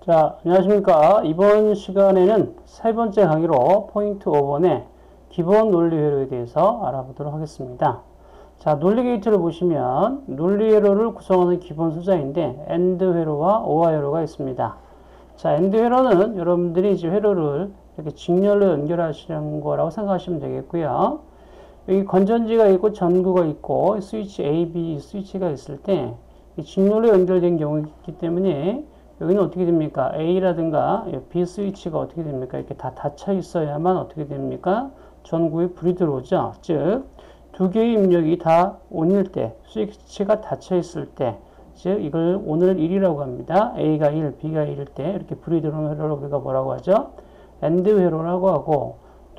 자, 안녕하십니까. 이번 시간에는 세 번째 강의로 포인트 5번의 기본 논리 회로에 대해서 알아보도록 하겠습니다. 자, 논리 게이트를 보시면 논리 회로를 구성하는 기본 숫자인데 AND 회로와 OR 회로가 있습니다. 자, AND 회로는 여러분들이 이제 회로를 이렇게 직렬로 연결하시는 거라고 생각하시면 되겠고요. 여기 건전지가 있고 전구가 있고 스위치 A, B 스위치가 있을 때 직렬로 연결된 경우가 있기 때문에 여기는 어떻게 됩니까? A라든가 B 스위치가 어떻게 됩니까? 이렇게 다 닫혀 있어야만 어떻게 됩니까? 전구에 불이 들어오죠. 즉, 두 개의 입력이 다 ON일 때, 스위치가 닫혀 있을 때, 즉, 이걸 ON을 1이라고 합니다. A가 1, B가 1일 때 이렇게 불이 들어오는 회로를 우리가 뭐라고 하죠? AND 회로라고 하고,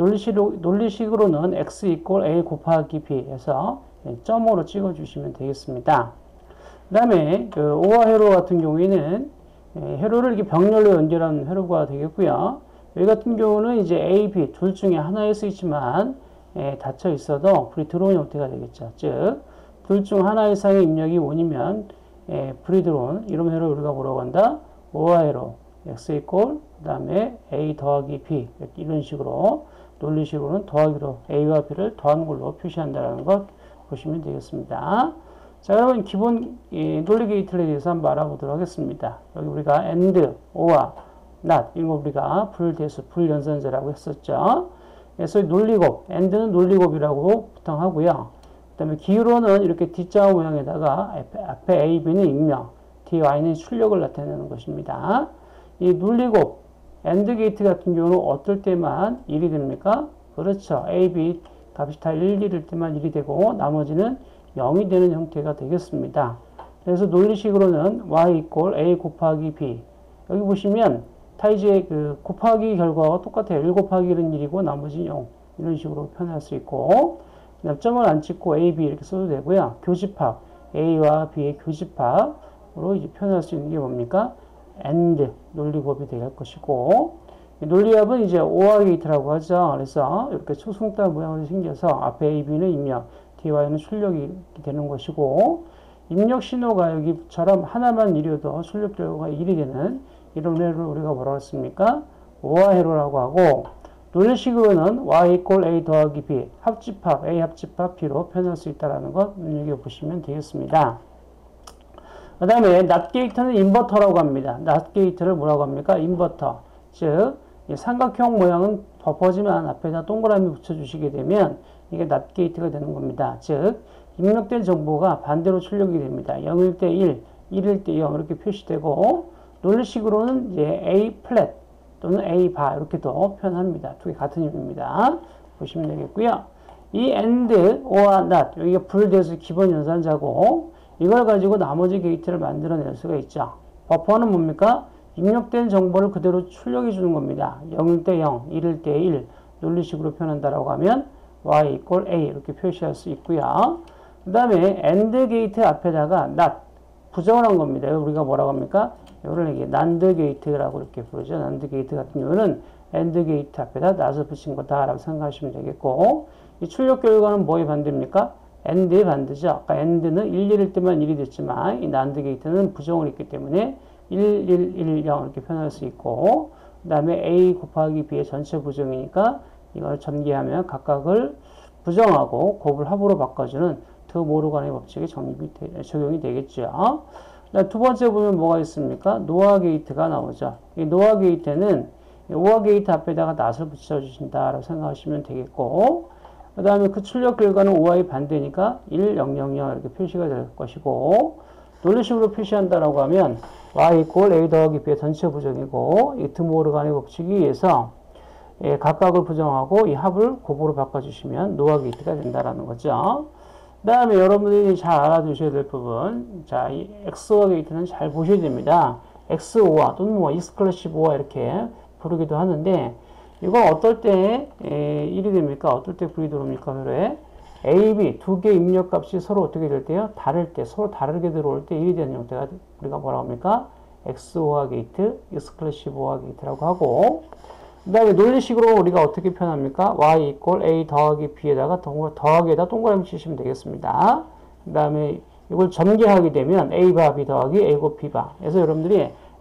논리식으로는 X 이퀄 A 곱하기 B 해서 점으로 찍어주시면 되겠습니다. 그 다음에 그 OR 회로 같은 경우에는 회로를 이렇게 병렬로 연결하는 회로가 되겠고요. 여기 같은 경우는 이제 A, B 둘 중에 하나의 스위치만 닫혀 있어도 불이 들어오는 형태가 되겠죠. 즉, 둘 중 하나 이상의 입력이 ON이면 불이 들어오는 이런 회로를 우리가 뭐라고 한다? OR 회로. X 이퀄 그 다음에 A 더하기 B 이런 식으로 논리식으로는 더하기로 A와 B를 더한 걸로 표시한다는 것 보시면 되겠습니다. 자, 그러면 기본 논리 게이트에 대해서 한번 알아보도록 하겠습니다. 여기 우리가 AND, OR, NOT 이런 거 우리가 불대수, 불연산자라고 했었죠. 그래서 논리곱, AND는 논리곱이라고 보통 하고요. 그 다음에 기호로는 이렇게 D자 모양에다가 앞에 A, B는 입력, D, Y는 출력을 나타내는 것입니다. 이 논리곱, AND 게이트 같은 경우는 어떨 때만 1이 됩니까? 그렇죠. A, B 값이 다 1, 1일 때만 1이 되고 나머지는 0이 되는 형태가 되겠습니다. 그래서 논리식으로는 y 이퀄 a 곱하기 b. 여기 보시면 타이즈의 그 곱하기 결과와 똑같아요. 1 곱하기 1은 1이고 나머지는 0. 이런 식으로 표현할 수 있고 그다음 점을 안 찍고 a, b 이렇게 써도 되고요. 교집합 a와 b의 교집합으로 이제 표현할 수 있는 게 뭡니까? AND 논리곱이 될 것이고 논리합은 이제 OR 게이트라고 하죠. 그래서 이렇게 초승달 모양으로 생겨서 앞에 a, b는 입력 DY는 출력이 되는 것이고 입력 신호가 여기처럼 하나만 이뤄도 출력 결과가 1이 되는 이런 회로를 우리가 뭐라고 했습니까? OR 회로라고 하고 논리식으로는 Y 이퀄 A 더하기 B 합집합 A 합집합 B로 표현할 수 있다는 것 눈여겨보시면 되겠습니다. 그 다음에 NOT 게이트는 인버터라고 합니다. NOT 게이트를 뭐라고 합니까? 인버터. 즉 삼각형 모양은 버퍼지만 앞에다 동그라미 붙여주시게 되면 이게 NOT 게이트가 되는 겁니다. 즉, 입력된 정보가 반대로 출력이 됩니다. 0일 때 1, 1일 때 0 이렇게 표시되고 논리식으로는 이제 A 플랫 또는 A 바 이렇게도 표현합니다. 두 개 같은 의미입니다. 보시면 되겠고요. 이 AND, OR, NOT 여기가 불대수 기본 연산자고 이걸 가지고 나머지 게이트를 만들어낼 수가 있죠. 버퍼는 뭡니까? 입력된 정보를 그대로 출력해 주는 겁니다. 0일 때 0, 1일 때 1 논리식으로 표현한다라고 하면 y 이퀄 a 이렇게 표시할 수 있고요. 그 다음에 AND 게이트 앞에다가 NOT 부정을 한 겁니다. 우리가 뭐라고 합니까? 이거를 이게 NAND 게이트라고 이렇게 부르죠. NAND 게이트 같은 경우는 AND 게이트 앞에다 NOT을 붙인 거다라고 생각하시면 되겠고 이 출력 결과는 뭐의 반대입니까? AND의 반대죠. 아까 AND는 1, 1일 때만 1이 됐지만 이 NAND 게이트는 부정을 했기 때문에 1, 1, 1, 0 이렇게 표현할 수 있고 그 다음에 A 곱하기 B의 전체 부정이니까 이걸 전개하면 각각을 부정하고 곱을 합으로 바꿔주는 드 모르간의 법칙이 적용이 되겠죠. 두 번째 보면 뭐가 있습니까? 노아 게이트가 나오죠. 이 노아 게이트는 OR 게이트 앞에다가 NOT을 붙여주신다라고 생각하시면 되겠고 그 다음에 그 출력 결과는 OR의 반대니까 1, 0, 0, 0 이렇게 표시가 될 것이고 논리식으로 표시한다라고 하면 y 이퀄 a 더하기 b의 전체 부정이고 이 드 모르간의 법칙에 의해서 각각을 부정하고 이 합을 곱으로 바꿔주시면 노아 게이트가 된다라는 거죠. 그 다음에 여러분들이 잘 알아두셔야 될 부분, 자, 이 XOR 게이트는 잘 보셔야 됩니다. XOR 또는 뭐 익스클루시브 OR 이렇게 부르기도 하는데 이건 어떨 때 1이 됩니까? 어떨 때 불이 들어옵니까? 회로에 A, B 두 개 입력 값이 서로 어떻게 될 때요? 다를 때, 서로 다르게 들어올 때 1이 되는 형태가 우리가 뭐라고 합니까? XOR 게이트, 익스클루시브 OR 게이트라고 하고 그 다음에 논리식으로 우리가 어떻게 표현합니까? y 이퀄 a 더하기 b에다가 더하기에다 동그라미 치시면 되겠습니다. 그 다음에 이걸 전개하게 되면 a 바 b 더하기 a 곱 b 바. 그래서 여러분들이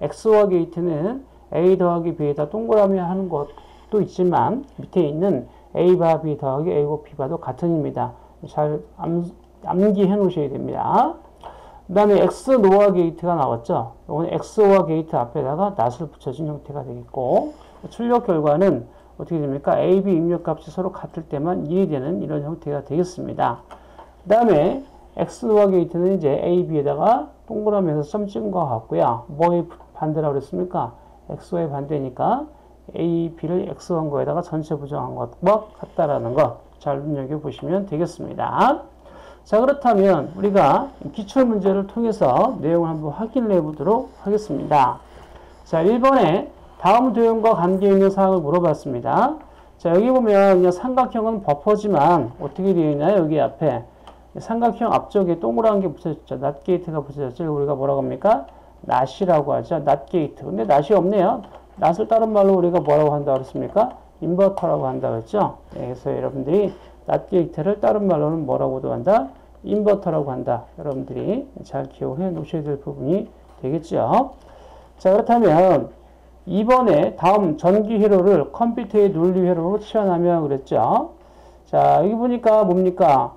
XOR 게이트는 A 더하기 B에다 동그라미 하는 것도 있지만 밑에 있는 A바 B 더하기 A고 B바도 같은입니다. 잘 암기해 놓으셔야 됩니다. 그 다음에 XNOR 게이트가 나왔죠. 이건 XOR 게이트 앞에다가 낫을 붙여준 형태가 되겠고, 출력 결과는 어떻게 됩니까? A, B 입력값이 서로 같을 때만 1이 되는 이런 형태가 되겠습니다. 그 다음에 XNOR 게이트는 이제 A, B에다가 동그라미에서 점 찍은 것 같고요. 뭐의 반대라고 그랬습니까? XOR의 반대니까 A, B를 XOR한 거에다가 전체 부정한 것과 같다라는 것 잘 눈여겨보시면 되겠습니다. 자, 그렇다면 우리가 기출문제를 통해서 내용을 한번 확인을 해보도록 하겠습니다. 자, 1번에 다음 도형과 관계있는 사항을 물어봤습니다. 자, 여기 보면 그냥 삼각형은 버퍼지만 어떻게 되어 있나요? 여기 앞에 삼각형 앞쪽에 동그란 게 붙여졌죠. 낫 게이트가 붙여졌죠. 우리가 뭐라고 합니까? 낫이라고 하죠. 낫 게이트. 근데 낫이 없네요. 낫을 다른 말로 우리가 뭐라고 한다고 그랬습니까? 인버터라고 한다고 했죠. 네, 그래서 여러분들이 낫 게이트를 다른 말로는 뭐라고도 한다? 인버터라고 한다. 여러분들이 잘 기억해 놓으셔야 될 부분이 되겠죠. 자, 그렇다면 2번에 다음 전기 회로를 컴퓨터의 논리 회로로 치환하면 그랬죠. 자, 여기 보니까 뭡니까?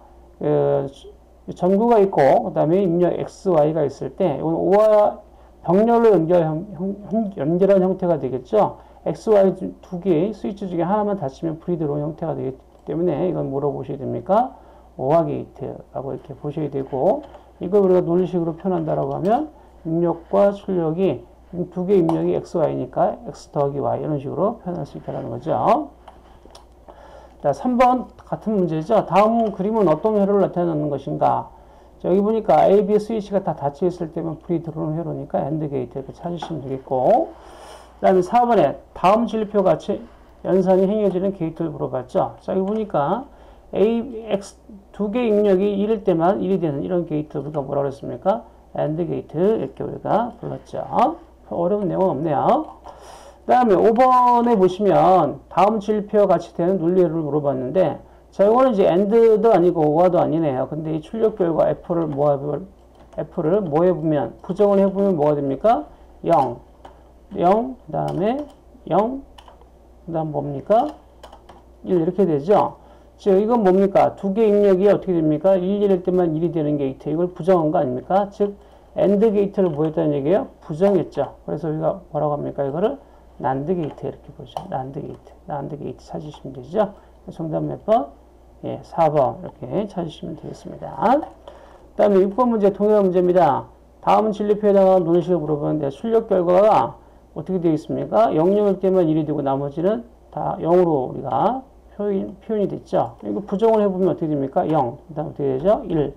전구가 있고, 그 다음에 입력 X, Y가 있을 때, 이건 O와 병렬로 연결한 형태가 되겠죠. X, Y 두 개의 스위치 중에 하나만 닫히면 불이 들어오는 형태가 되기 때문에 이건 뭐라고 보셔야 됩니까? OR 게이트라고 이렇게 보셔야 되고, 이걸 우리가 논리식으로 표현한다라고 하면 입력과 출력이 두 개의 입력이 X, Y니까 X 더하기 Y 이런 식으로 표현할 수 있다는 거죠. 자, 3번 같은 문제죠. 다음 그림은 어떤 회로를 나타내는 것인가? 자, 여기 보니까 A, B 스위치가 다 닫혀 있을 때면 불이 들어오는 회로니까 AND 게이트 이렇게 찾으시면 되겠고, 그 다음에 4번에 다음 진리표 같이 연산이 행해지는 게이트를 물어봤죠. 자, 여기 보니까 A, X 두 개 입력이 1일 때만 1이 되는 이런 게이트 우리가 뭐라고 했습니까? AND 게이트 이렇게 우리가 불렀죠. 어려운 내용은 없네요. 그 다음에 5번에 보시면 다음 진리표와 같이 되는 논리를 물어봤는데, 자, 이거는 이제 AND도 아니고 OR도 아니네요. 근데 이 출력 결과 F를 뭐 해보면, 부정을 해보면 뭐가 됩니까? 0, 그 다음에 0, 그 다음 뭡니까? 1 이렇게 되죠. 즉, 이건 뭡니까? 두 개 입력이 어떻게 됩니까? 1일 때만 1이 되는 게이트. 이걸 부정한 거 아닙니까? 즉, AND 게이트를 뭐 했다는 얘기예요? 부정했죠. 그래서 우리가 뭐라고 합니까? 이거를 NAND 게이트 이렇게 보죠. NAND 게이트 찾으시면 되죠. 정답 몇 번? 예, 4번 이렇게 찾으시면 되겠습니다. 그 다음에 6번 문제 동일한 문제입니다. 다음 진리표에다가 논식을 물어보는데 출력 결과가 어떻게 되어 있습니까? 0일 때만 1이 되고 나머지는 다 0으로 우리가 표현이 됐죠. 이거 부정을 해보면 어떻게 됩니까? 0. 그 다음 어떻게 되죠? 1.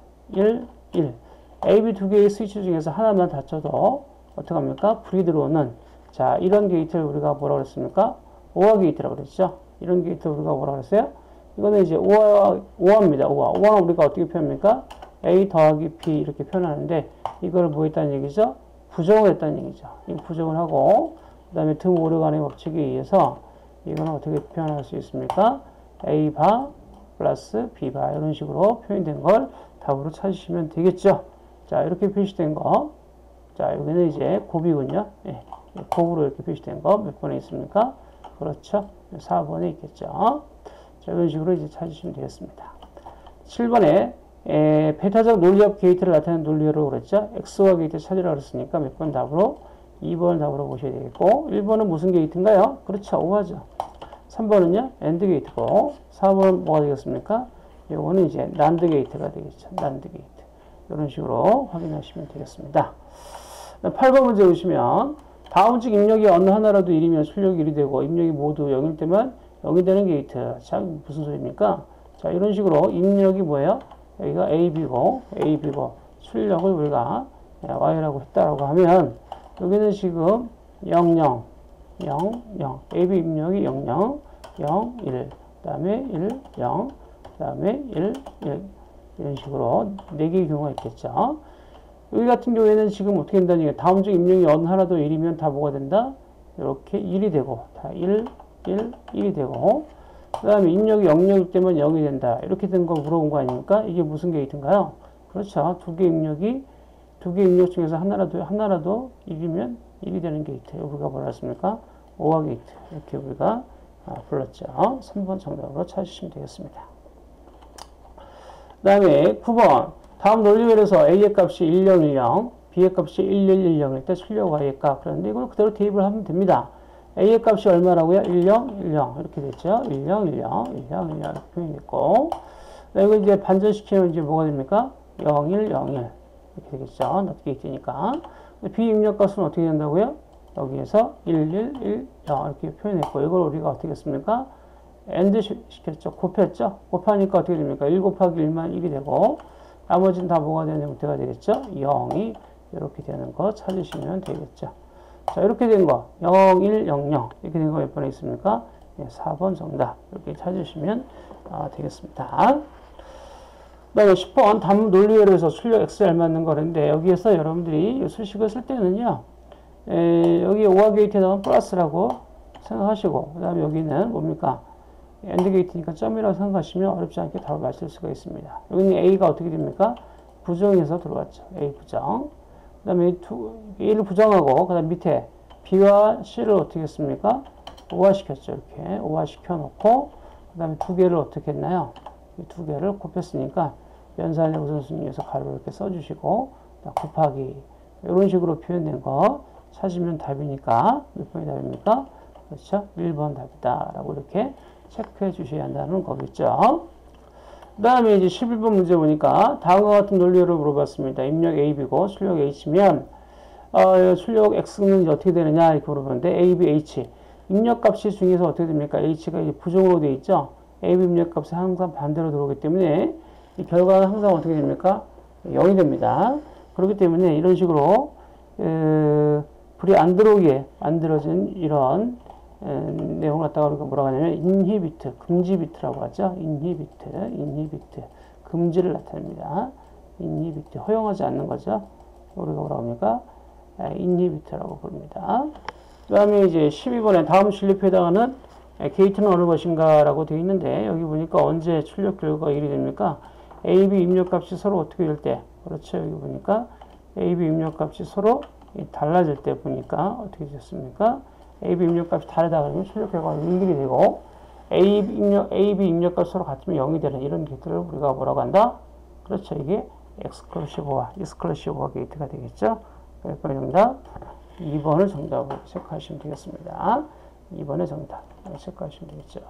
A, B 두 개의 스위치 중에서 하나만 닫혀도 어떻게 합니까? 불이 들어오는, 자, 이런 게이트를 우리가 뭐라고 그랬습니까? OR 게이트라고 그랬죠. 이런 게이트를 우리가 뭐라고 그랬어요? 이거는 이제 OR입니다. OR는 우리가 어떻게 표현합니까? A 더하기 B 이렇게 표현하는데, 이걸 뭐 했다는 얘기죠? 부정을 했다는 얘기죠. 이거 부정을 하고, 그 다음에 등 오르간의 법칙에 의해서 이거는 어떻게 표현할 수 있습니까? A바 플러스 B바 이런 식으로 표현된 걸 답으로 찾으시면 되겠죠. 자, 이렇게 표시된 거. 자, 여기는 이제 곱이군요. 예, 곱으로 이렇게 표시된 거 몇 번에 있습니까? 그렇죠. 4번에 있겠죠. 자, 이런 식으로 이제 찾으시면 되겠습니다. 7번에 배타적 논리합 게이트를 나타내는 논리로 그랬죠. XOR 게이트 찾으라고 그랬으니까 몇 번 답으로 2번 답으로 보셔야 되겠고, 1번은 무슨 게이트인가요? 그렇죠. OR죠. 3번은요, AND 게이트고, 4번은 뭐가 되겠습니까? 이거는 이제 NAND 게이트가 되겠죠. NAND 게이트. 이런 식으로 확인하시면 되겠습니다. 8번 문제 보시면, 다음 중 입력이 어느 하나라도 1이면 출력이 1이 되고, 입력이 모두 0일 때만 0이 되는 게이트. 자, 무슨 소리입니까? 자, 이런 식으로 입력이 뭐예요? 여기가 AB고, 출력을 우리가 Y라고 했다라고 하면, 여기는 지금 0, 0, 0, 0. AB 입력이 0, 0, 0, 1. 그 다음에 1, 0. 그 다음에 1, 1. 이런 식으로 4개의 경우가 있겠죠. 여기 같은 경우에는 지금 어떻게 된다는 얘기예요? 다음 중 입력이 어느 하나도 1이면 다 뭐가 된다? 이렇게 1이 되고, 다 1, 1, 1이 되고, 그 다음에 입력이 0일 때면 0이 된다. 이렇게 된 거 물어본 거 아닙니까? 이게 무슨 게이트인가요? 그렇죠. 두 개 입력 중에서 하나라도 1이면 1이 되는 게이트. 우리가 뭐라 했습니까? OR 게이트. 이렇게 우리가 불렀죠. 3번 정답으로 찾으시면 되겠습니다. 그 다음에 9번. 다음 논리별에서 A의 값이 1010, B의 값이 1110일 때 출력 Y의 값. 그런데 이걸 그대로 대입을 하면 됩니다. A의 값이 얼마라고요? 1010 이렇게 됐죠. 1010 이렇게 표현됐고, 이거 이제 반전시키면 이제 뭐가 됩니까? 0101 이렇게 되겠죠. 어떻게 있으니까. B 입력값은 어떻게 된다고요? 여기에서 1110 이렇게 표현했고, 이걸 우리가 어떻게 했습니까? AND 시켰죠. 곱했죠. 곱하니까 어떻게 됩니까? 1 곱하기 1만 1이 되고, 나머지는 다 뭐가 되는 형태가 되겠죠? 0이 이렇게 되는 거 찾으시면 되겠죠. 자, 이렇게 된 거, 0100 이렇게 된 거 몇 번에 있습니까? 4번 정답 이렇게 찾으시면 되겠습니다. 그 다음에 10번 담 논리회로에서 출력 X에 맞는 거인데, 여기에서 여러분들이 수식을 쓸 때는요, 여기 OR 게이트에 나온 플러스라고 생각하시고, 그 다음에 여기는 뭡니까? AND 게이트니까 점이라고 생각하시면 어렵지 않게 답을 맞출 수가 있습니다. 여기는 A가 어떻게 됩니까? 부정해서 들어갔죠. A 부정. 그 다음에 A를 부정하고, 그 다음 밑에 B와 C를 어떻게 했습니까? 오화 시켰죠. 이렇게 오화 시켜놓고, 그 다음에 두 개를 어떻게 했나요? 이 두 개를 곱했으니까 연산의 우선순위에서 가로를 이렇게 써주시고, 곱하기 이런 식으로 표현된 거 찾으면 답이니까 몇 번이 답입니까? 그렇죠? 1번 답이다 라고 이렇게 체크해 주셔야 한다는 거겠죠. 그 다음에 이제 11번 문제 보니까 다음과 같은 논리를 물어봤습니다. 입력 A, B고 출력 H면 출력 X는 이제 어떻게 되느냐 이렇게 물어보는데, A, B, H 입력값이 중에서 어떻게 됩니까? H가 이제 부정으로 되어 있죠. A, B 입력값이 항상 반대로 들어오기 때문에 이 결과는 항상 어떻게 됩니까? 0이 됩니다. 그렇기 때문에 이런 식으로 불이 안 들어오게 만들어진 이런 내용을 갖다가 우리가 뭐라고 하냐면 인히비트, 금지 비트라고 하죠. 인히비트, 금지를 나타냅니다. 인히비트, 허용하지 않는 거죠. 우리가 뭐라고 합니까? 인히비트라고 부릅니다. 그 다음에 이제 12번에 다음 출력표에 해당하는 게이트는 어느 것인가 라고 되어 있는데, 여기 보니까 언제 출력 결과가 1이 됩니까? A, B 입력값이 서로 어떻게 될 때? 그렇죠. 여기 보니까 A, B 입력값이 서로 달라질 때 보니까 어떻게 됐습니까? A, B 입력값이 다르다 그러면 출력 결과가 1이 되고, A, B 입력값이 서로 같으면 0이 되는 이런 게이트를 우리가 뭐라고 한다? 그렇죠. 이게 익스클루시브와 이스클루시브와 게이트가 되겠죠. 몇 번의 정답? 2번을 정답으로 체크하시면 되겠습니다. 2번의 정답 체크하시면 되겠죠.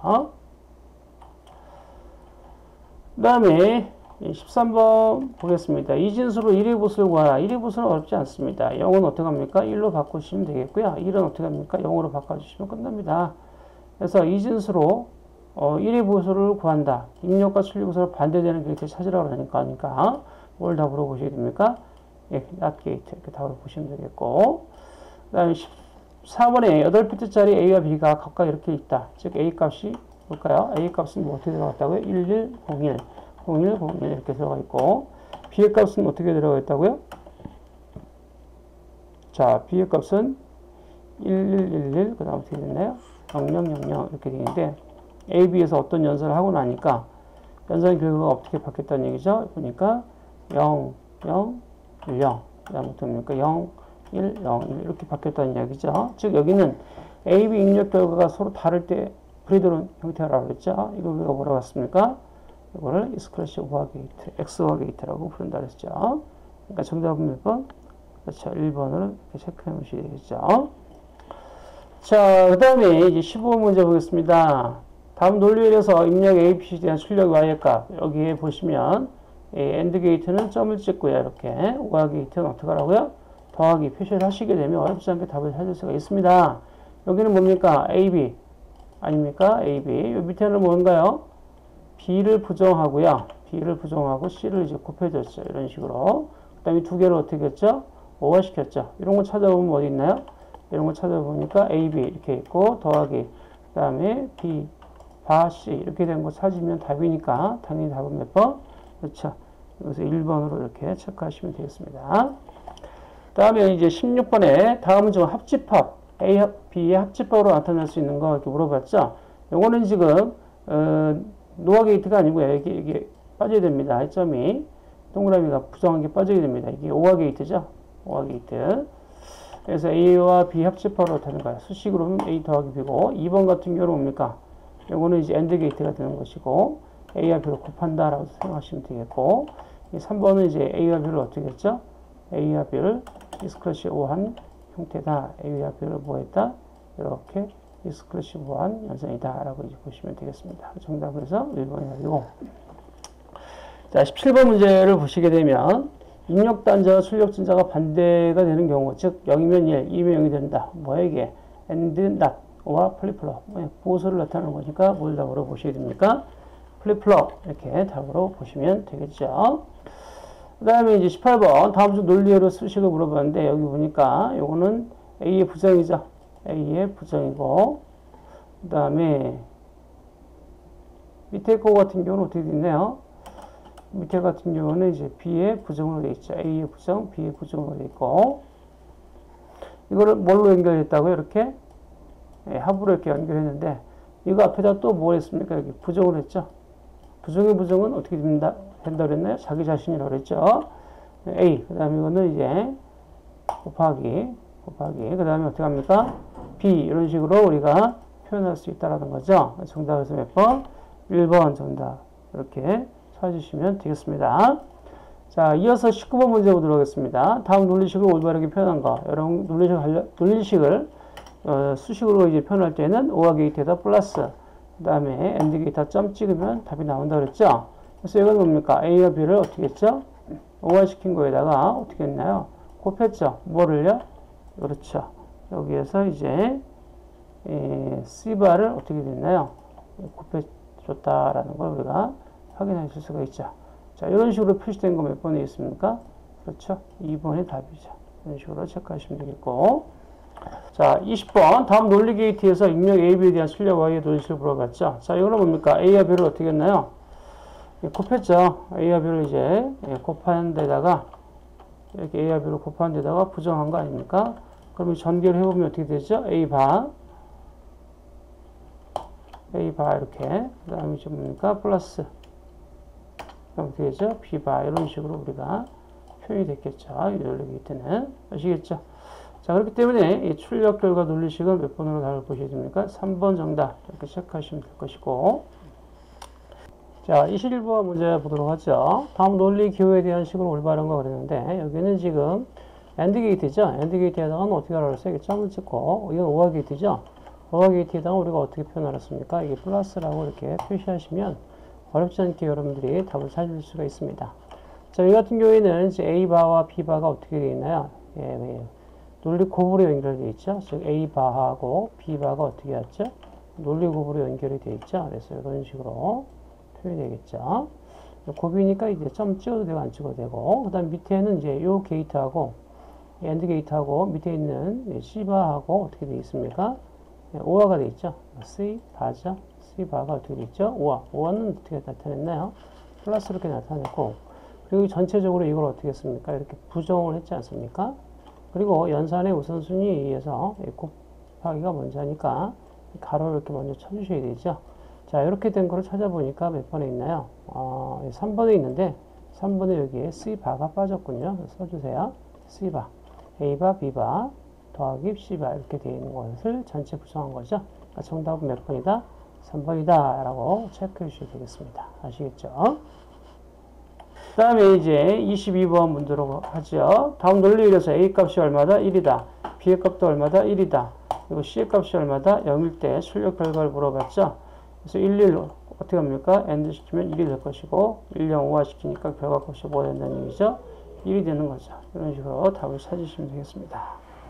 그 다음에 13번 보겠습니다. 이진수로 1의 보수를 구하라. 1의 보수는 어렵지 않습니다. 0은 어떻게 합니까? 1로 바꾸시면 되겠고요. 1은 어떻게 합니까? 0으로 바꿔주시면 끝납니다. 그래서 이진수로 1의 보수를 구한다. 입력과 출력과 서로 반대되는 게이트를 찾으라고 하니까 뭘 답으로 보시게 됩니까? 예, not 게이트 이렇게 답으로 보시면 되겠고, 그 다음에 14번에 8비트짜리 A와 B가 각각 이렇게 있다. 즉 A 값이 볼까요? A 값은 뭐 어떻게 들어갔다고요? 1101 0101 이렇게 들어가 있고, B의 값은 어떻게 들어가 있다고요? 자, B의 값은 1111 그 다음 어떻게 됐나요? 0000 이렇게 되는데, A, B에서 어떤 연산을 하고 나니까 연산 결과가 어떻게 바뀌었다는 얘기죠? 보니까 0 0 1 0 그 다음 어떻게 됩니까? 0 1 0 1 이렇게 바뀌었다는 이야기죠. 즉 여기는 A, B 입력 결과가 서로 다를 때 불이 들어온 형태라고 했죠. 이거 우리가 뭐라고 했습니까? 이거를 익스클루시브 오화 게이트, X오화 게이트라고 부른다 그랬죠. 그러니까 정답은 몇 번? 그렇죠. 1번을 이렇게 체크해 놓으셔야 되겠죠. 자, 그 다음에 이제 15번 문제 보겠습니다. 다음 논리에서 입력 A, B에 대한 출력 Y의 값. 여기에 보시면 AND 게이트는 점을 찍고요. 이렇게 오화 게이트는 어떻게 하라고요? 더하기 표시를 하시게 되면 어렵지 않게 답을 찾을 수가 있습니다. 여기는 뭡니까? AB 아닙니까? AB. 요 밑에는 뭔가요? B를 부정하고요. B를 부정하고 C를 이제 곱해줬죠. 이런 식으로. 그 다음에 두 개를 어떻게 했죠? 오화 시켰죠. 이런 거 찾아보면 어디 있나요? 이런 거 찾아보니까 AB 이렇게 있고, 더하기, 그 다음에 B, 바, C 이렇게 된 거 찾으면 답이니까 당연히 답은 몇 번? 그렇죠. 여기서 1번으로 이렇게 체크하시면 되겠습니다. 다음에 이제 16번에 다음은 좀 합집합, A, B의 합집합으로 나타날 수 있는 거 이렇게 물어봤죠. 요거는 지금 노화 게이트가 아니고요. 이게 빠져야 됩니다. 점이 동그라미가 부정한 게 빠져야 됩니다. 이게 오화 게이트죠. 오화 게이트. 그래서 A와 B 합집합으로 되는 거예요. 수식으로 하면 A 더하기 B고, 2번 같은 경우는 뭡니까? 요거는 이제 AND 게이트가 되는 것이고, A와 B를 곱한다라고 생각하시면 되겠고, 3번은 이제 A와 B를 어떻게 했죠? A와 B를 익스클루시브한 형태다. A와 B를 뭐 했다? 이렇게 익스클루시브한 연산이다. 라고 이제 보시면 되겠습니다. 정답은 그래서 1번이 아니고. 자, 17번 문제를 보시게 되면, 입력단자와 출력진자가 반대가 되는 경우, 즉 0이면 1, 2면 0이 된다. 뭐야 이게? and, not와 플립플롭. 보수를 나타내는 거니까 뭘 답으로 보시게 됩니까? 플립플롭. 이렇게 답으로 보시면 되겠죠. 그 다음에 이제 18번 다음 주 논리로 수식을 물어봤는데 여기 보니까 요거는 A의 부정이죠. A의 부정이고 그 다음에 밑에 거 같은 경우는 어떻게 되나요? 밑에 같은 경우는 이제 B의 부정으로 되어 있죠. A의 부정, B의 부정으로 되어 있고 이거를 뭘로 연결했다고요? 이렇게 합으로 이렇게 연결했는데 이거 앞에다 또 뭘 했습니까? 여기 부정을 했죠. 부정의 부정은 어떻게 된다 그랬나요? 자기 자신이라고 그랬죠. A, 그 다음에 이거는 이제 곱하기, 그 다음에 어떻게 합니까? B, 이런 식으로 우리가 표현할 수 있다라는 거죠. 정답에서 몇 번? 1번 정답. 이렇게 찾으시면 되겠습니다. 자, 이어서 19번 문제 보도록 하겠습니다. 다음 논리식을 올바르게 표현한 거. 여러분, 논리식을 수식으로 이제 표현할 때는 O와 게이트에다 플러스, 그 다음에 AND 게이트에다 점 찍으면 답이 나온다 그랬죠? 그래서 이건 뭡니까? A와 B를 어떻게 했죠? O화 시킨 거에다가 어떻게 했나요? 곱했죠? 뭐를요? 그렇죠. 여기에서 이제 C바를 어떻게 됐나요? 곱해줬다라는 걸 우리가 확인하실 수가 있죠. 자, 이런 식으로 표시된 거 몇 번에 있습니까? 그렇죠. 2번이 답이죠. 이런 식으로 체크하시면 되겠고. 자, 20번. 다음 논리 게이트에서 입력 A, B에 대한 출력 Y의 논리식을 물어봤죠. 자, 이거는 뭡니까? A와 B를 어떻게 했나요? 곱했죠. A와 B를 이제 곱한 데다가 이렇게 A와 B를 곱한 데다가 부정한 거 아닙니까? 그럼 전개를 해보면 어떻게 되죠? A바 이렇게 그 다음에 이제 뭡니까? 플러스 그럼 어떻게 되죠? B바 이런 식으로 우리가 표현이 됐겠죠. 이 논리 게이트는 아시겠죠? 자, 그렇기 때문에 이 출력 결과 논리식은 몇 번으로 답을 보셔야 됩니까? 3번 정답 이렇게 체크하시면 될 것이고. 자, 21번 문제 보도록 하죠. 다음 논리 기호에 대한 식으로 올바른 거 그랬는데 여기는 지금 AND 게이트죠. AND 게이트에다가는 어떻게 알았어요? 점을 찍고 이건 OR 게이트죠. OR 게이트에다가 우리가 어떻게 표현했습니까? 이게 플러스라고 이렇게 표시하시면 어렵지 않게 여러분들이 답을 찾을 수가 있습니다. 자, 이 같은 경우에는 이제 A바와 B바가 어떻게 되어 있나요? 논리 곱으로 연결되어 있죠. 즉 A바하고 B바가 어떻게 왔죠? 논리 곱으로 연결이 되어 있죠. 그래서 이런 식으로 표현이 되겠죠. 곱이니까 이제 점 찍어도 되고 안 찍어도 되고, 그 다음 밑에는 이제 요 게이트하고, AND 게이트하고, 밑에 있는 C바하고 어떻게 되어 있습니까? 오화가 되어 있죠. C바죠. C바가 어떻게 되어 있죠? 오화. 오화는 어떻게 나타냈나요? 플러스 이렇게 나타냈고, 그리고 전체적으로 이걸 어떻게 했습니까? 이렇게 부정을 했지 않습니까? 그리고 연산의 우선순위에 의해서 곱하기가 먼저 하니까 가로를 이렇게 먼저 쳐주셔야 되죠. 자, 이렇게 된 거를 찾아보니까 몇 번에 있나요? 3번에 있는데 3번에 여기에 C바가 빠졌군요. 써주세요. C바, A바, B바 더하기 C바 이렇게 되어 있는 것을 전체 구성한 거죠. 그러니까 정답은 몇 번이다? 3번이다 라고 체크해 주셔야 되겠습니다. 아시겠죠? 그 다음에 이제 22번 문제로 하죠. 다음 논리에서 A 값이 얼마다? 1이다. B의 값도 얼마다? 1이다. 그리고 C의 값이 얼마다? 0일 때 출력 결과를 물어봤죠. 그래서 1, 어떻게 합니까? AND 시키면 1이 될 것이고 1, 0, 5화 시키니까 결과값이 뭐가 된다는 얘기죠? 1이 되는 거죠. 이런 식으로 답을 찾으시면 되겠습니다.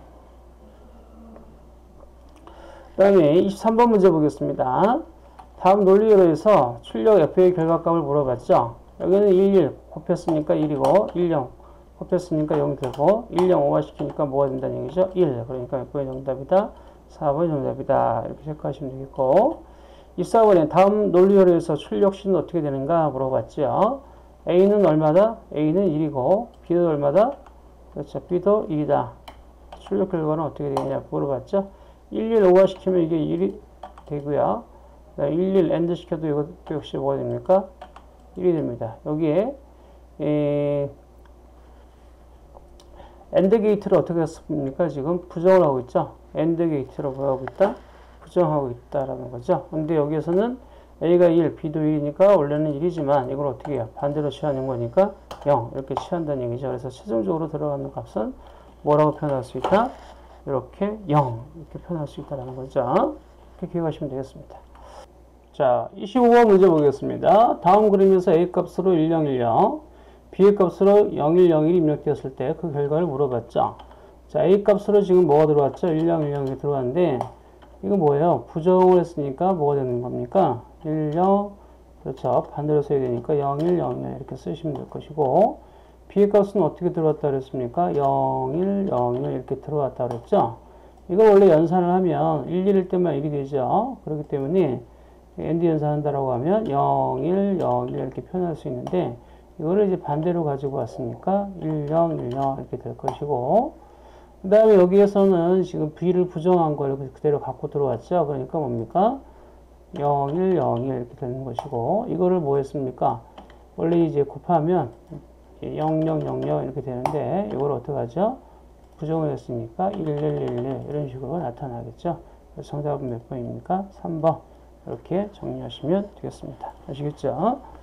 그 다음에 23번 문제 보겠습니다. 다음 논리로 해서 출력 F의 결과값을 물어봤죠. 여기는 1, 곱했으니까 1이고 1, 0 곱했으니까 0이 되고 1, 0, 5화 시키니까 뭐가 된다는 얘기죠? 1. 그러니까 몇 번이 정답이다? 4번이 정답이다. 이렇게 체크하시면 되겠고 24번에 다음 논리로 해서 출력식은 어떻게 되는가 물어봤죠. A는 얼마다? A는 1이고 B는 얼마다? 그렇죠. B도 1이다. 출력 결과는 어떻게 되느냐 물어봤죠. 1, 1, 5화 시키면 이게 1이 되고요. 1, 1 AND 시켜도 이것도 역시 뭐가 됩니까? 1이 됩니다. 여기에 AND 게이트를 어떻게 했습니까? 지금 부정을 하고 있죠. AND 게이트로 뭐 하고 있다? 부정하고 있다라는 거죠. 근데 여기에서는 A가 1, B도 1이니까 원래는 1이지만 이걸 어떻게 해요? 반대로 취하는 거니까 0 이렇게 취한다는 얘기죠. 그래서 최종적으로 들어가는 값은 뭐라고 표현할 수 있다? 이렇게 0 이렇게 표현할 수 있다는 거죠. 이렇게 기억하시면 되겠습니다. 자, 25번 문제 보겠습니다. 다음 그림에서 A 값으로 1010, B의 값으로 0101이 입력되었을 때 그 결과를 물어봤죠. 자, A 값으로 지금 뭐가 들어왔죠? 1010이 들어왔는데 이거 뭐예요? 부정을 했으니까 뭐가 되는 겁니까? 10, 그렇죠. 반대로 써야 되니까 0101 이렇게 쓰시면 될 것이고, B의 값은 어떻게 들어왔다 그랬습니까? 0101 이렇게 들어왔다 그랬죠. 이걸 원래 연산을 하면 11일 때만 1이 되죠. 그렇기 때문에 AND 연산한다라고 하면 0101 이렇게 표현할 수 있는데 이거를 이제 반대로 가지고 왔으니까 1010 이렇게 될 것이고, 그 다음에 여기에서는 지금 B를 부정한 걸 그대로 갖고 들어왔죠. 그러니까 뭡니까? 0101 이렇게 되는 것이고, 이거를 뭐 했습니까? 원래 이제 곱하면 0000 이렇게 되는데 이걸 어떻게 하죠? 부정을 했으니까 1111 이런 식으로 나타나겠죠. 그래서 정답은 몇 번입니까? 3번. 이렇게 정리하시면 되겠습니다. 아시겠죠?